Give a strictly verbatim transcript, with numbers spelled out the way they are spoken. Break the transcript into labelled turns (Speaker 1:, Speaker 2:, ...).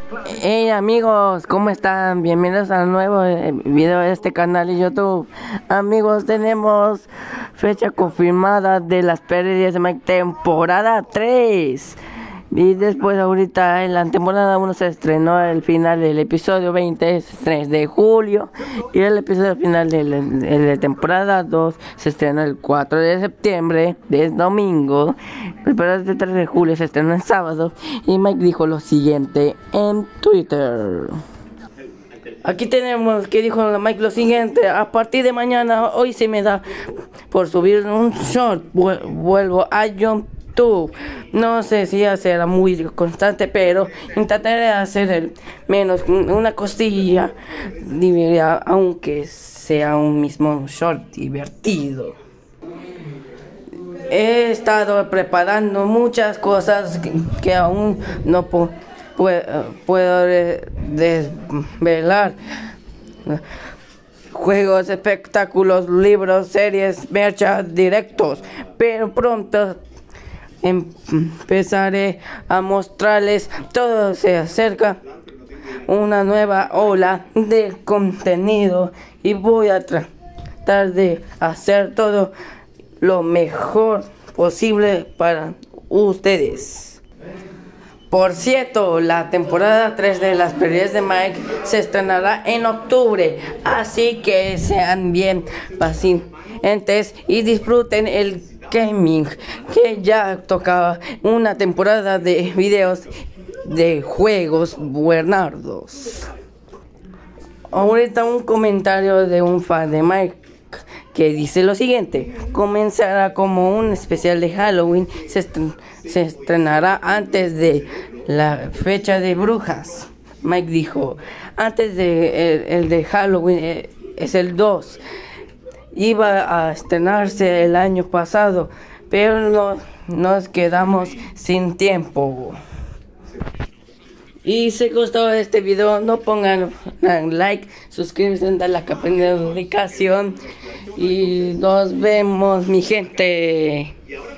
Speaker 1: Hey amigos, ¿cómo están? Bienvenidos al nuevo eh, video de este canal de YouTube. Amigos, tenemos fecha confirmada de las pérdidas de Mike temporada tres. Y después ahorita en la temporada uno se estrenó el final del episodio veinte, tres de julio. Y el episodio final de la, de la temporada dos se estrenó el cuatro de septiembre, es domingo. Pero el tres de julio se estrenó el sábado. Y Mike dijo lo siguiente en Twitter. Aquí tenemos que dijo Mike lo siguiente: a partir de mañana, hoy se me da por subir un short, vuelvo a Jump. No sé si ya será muy constante, pero intentaré hacer el menos una costilla divertida, aunque sea un mismo short divertido. He estado preparando muchas cosas que, que aún no pu puedo, puedo desvelar. Juegos, espectáculos, libros, series, merchas, directos, pero pronto empezaré a mostrarles todo. Se acerca una nueva ola de contenido y voy a tratar de hacer todo lo mejor posible para ustedes. Por cierto, la temporada tres de las pérdidas de Mike se estrenará en octubre, así que sean bien pacientes y disfruten el gaming, que ya tocaba una temporada de videos de juegos buenardos. Ahorita un comentario de un fan de Mike que dice lo siguiente: comenzará como un especial de Halloween, se, estren se estrenará antes de la fecha de brujas. Mike dijo, antes de el, el de Halloween eh, es el dos. Iba a estrenarse el año pasado, pero no, nos quedamos sin tiempo. Y si gustó este video, no pongan like, suscríbanse, dan la campanita de notificación y nos vemos, mi gente.